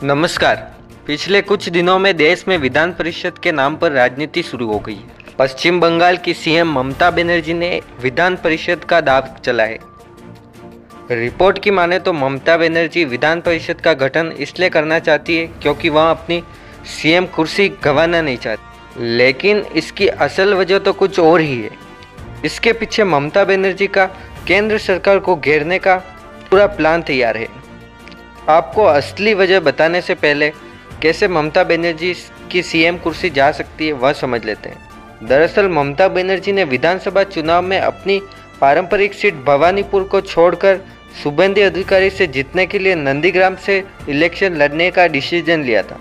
नमस्कार। पिछले कुछ दिनों में देश में विधान परिषद के नाम पर राजनीति शुरू हो गई है। पश्चिम बंगाल की सीएम ममता बनर्जी ने विधान परिषद का दाव चला है। रिपोर्ट की माने तो ममता बनर्जी विधान परिषद का गठन इसलिए करना चाहती है क्योंकि वह अपनी सीएम कुर्सी गंवाना नहीं चाहती, लेकिन इसकी असल वजह तो कुछ और ही है। इसके पीछे ममता बनर्जी का केंद्र सरकार को घेरने का पूरा प्लान तैयार है। आपको असली वजह बताने से पहले कैसे ममता बनर्जी की सीएम कुर्सी जा सकती है वह समझ लेते हैं। दरअसल ममता बनर्जी ने विधानसभा चुनाव में अपनी पारंपरिक सीट भवानीपुर को छोड़कर शुभेंदु अधिकारी से जीतने के लिए नंदीग्राम से इलेक्शन लड़ने का डिसीजन लिया था।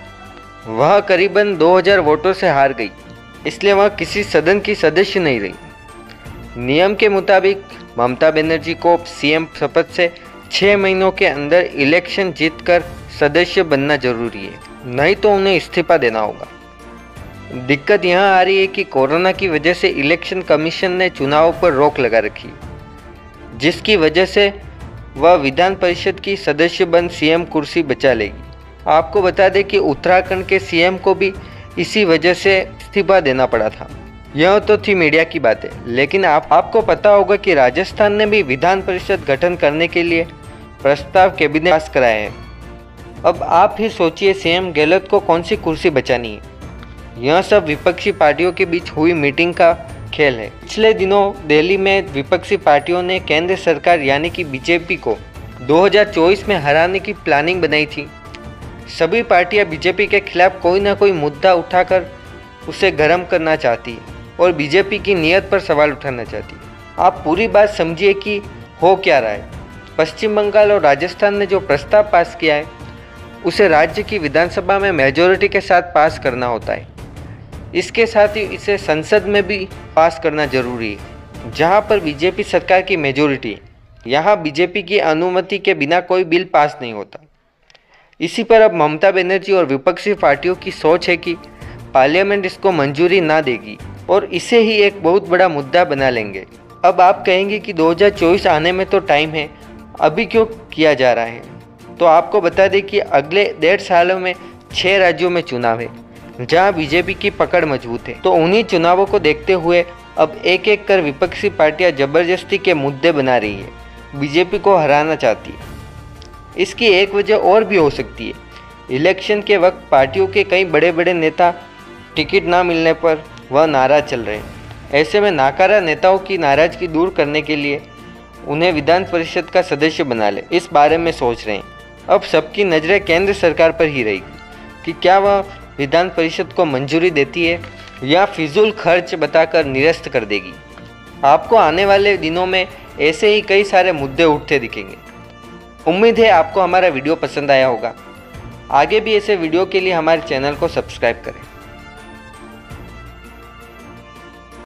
वह करीबन 2000 वोटों से हार गई, इसलिए वह किसी सदन की सदस्य नहीं रही। नियम के मुताबिक ममता बनर्जी को सीएम शपथ से 6 महीनों के अंदर इलेक्शन जीतकर सदस्य बनना जरूरी है, नहीं तो उन्हें इस्तीफा देना होगा। दिक्कत यहाँ आ रही है कि कोरोना की वजह से इलेक्शन कमीशन ने चुनाव पर रोक लगा रखी, जिसकी वजह से वह विधान परिषद की सदस्य बन सीएम कुर्सी बचा लेगी। आपको बता दें कि उत्तराखंड के सीएम को भी इसी वजह से इस्तीफा देना पड़ा था। यह तो थी मीडिया की बातें, लेकिन आपको पता होगा कि राजस्थान ने भी विधान परिषद गठन करने के लिए प्रस्ताव कैबिनेट पास कराया है। अब आप ही सोचिए सीएम गहलोत को कौन सी कुर्सी बचानी है। यह सब विपक्षी पार्टियों के बीच हुई मीटिंग का खेल है। पिछले दिनों दिल्ली में विपक्षी पार्टियों ने केंद्र सरकार यानी कि बीजेपी को 2024 में हराने की प्लानिंग बनाई थी। सभी पार्टियां बीजेपी के खिलाफ कोई ना कोई मुद्दा उठाकर उसे गर्म करना चाहती है और बीजेपी की नीयत पर सवाल उठाना चाहती है। आप पूरी बात समझिए कि हो क्या रहा है। पश्चिम बंगाल और राजस्थान ने जो प्रस्ताव पास किया है उसे राज्य की विधानसभा में मेजॉरिटी के साथ पास करना होता है। इसके साथ ही इसे संसद में भी पास करना जरूरी है, जहां पर बीजेपी सरकार की मेजॉरिटी है। यहाँ बीजेपी की अनुमति के बिना कोई बिल पास नहीं होता। इसी पर अब ममता बनर्जी और विपक्षी पार्टियों की सोच है कि पार्लियामेंट इसको मंजूरी ना देगी और इसे ही एक बहुत बड़ा मुद्दा बना लेंगे। अब आप कहेंगे कि 2024 आने में तो टाइम है, अभी क्यों किया जा रहा है। तो आपको बता दें कि अगले 1.5 सालों में 6 राज्यों में चुनाव है, जहां बीजेपी की पकड़ मजबूत है। तो उन्हीं चुनावों को देखते हुए अब एक एक कर विपक्षी पार्टियां जबरदस्ती के मुद्दे बना रही है, बीजेपी को हराना चाहती है। इसकी एक वजह और भी हो सकती है। इलेक्शन के वक्त पार्टियों के कई बड़े बड़े नेता टिकट ना मिलने पर वह नाराज चल रहे हैं। ऐसे में नाकारा नेताओं की नाराजगी दूर करने के लिए उन्हें विधान परिषद का सदस्य बना ले, इस बारे में सोच रहे हैं। अब सबकी नज़रें केंद्र सरकार पर ही रहेगी कि क्या वह विधान परिषद को मंजूरी देती है या फिजूल खर्च बताकर निरस्त कर देगी। आपको आने वाले दिनों में ऐसे ही कई सारे मुद्दे उठते दिखेंगे। उम्मीद है आपको हमारा वीडियो पसंद आया होगा। आगे भी ऐसे वीडियो के लिए हमारे चैनल को सब्सक्राइब करें।